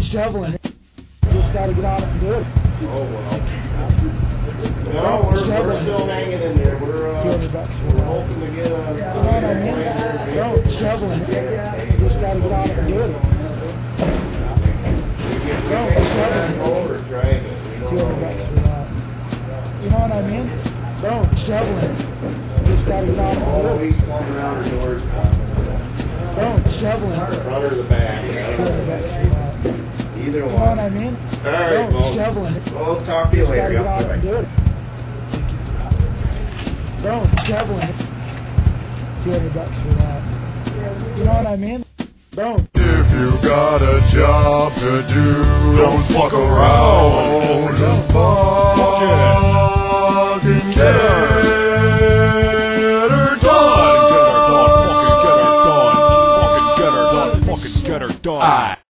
shoveling it. Just gotta get on it and do it. Oh, well. No, we're still hanging in there. We're $200 for hoping to get a... You know what I mean? Don't shoveling it. Just gotta get on it and do it. Don't shoveling it. $200 for that. You know what I mean? Don't shoveling it. Just gotta get on it and do it. He's coming around her doors. Don't shoveling it. Front or the back. $200 for that. Either You know one. what I mean? All right, Don't well, shoveling it. we'll talk to you Just gotta later. get on it and do it. Don't shoveling it. $200 for that. You know what I mean? Don't. If you got a job to do, don't fuck around. Just fucking get her done. Fucking get her done.